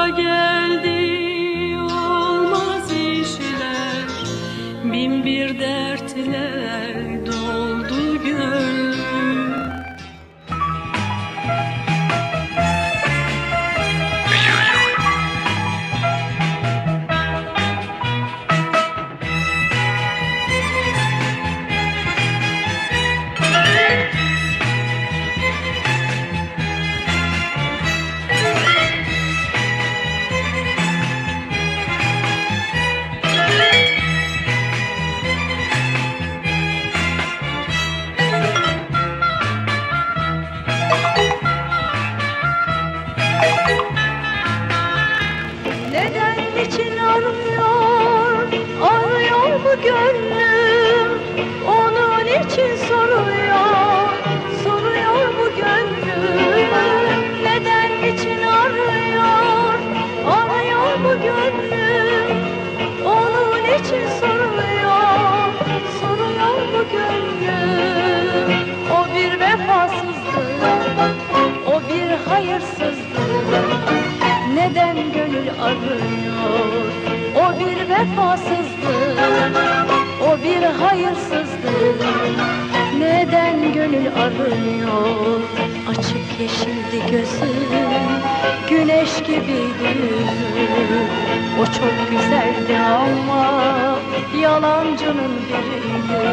Sıra geldi olmaz işler, bin bir dertler doldu gönlüm. Neden için arıyor, arıyor bu gönlüm? Onun için soruyor, soruyor bu gönlüm. Neden için arıyor, arıyor bu gönlüm? Onun için soruyor, soruyor bu gönlüm. O bir vefasızdır, o bir hayırsızdır. Neden gönül arıyor? O bir vefasızdır, o bir hayırsızdır. Neden gönül arıyor? Açık yeşildi gözüm, güneş gibiydi yüzüm. O çok güzeldi ama yalancının biriydi.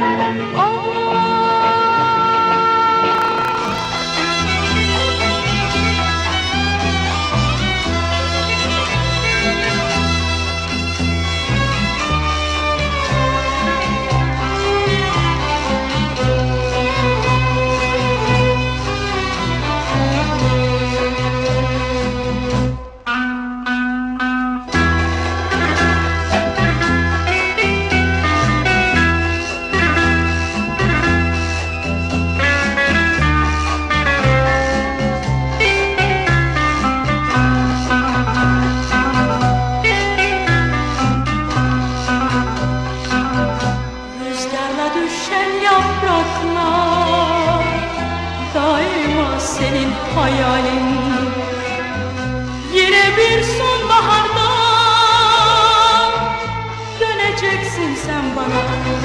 Yapraklar daima senin hayalin. Yine bir sonbaharda döneceksin sen bana.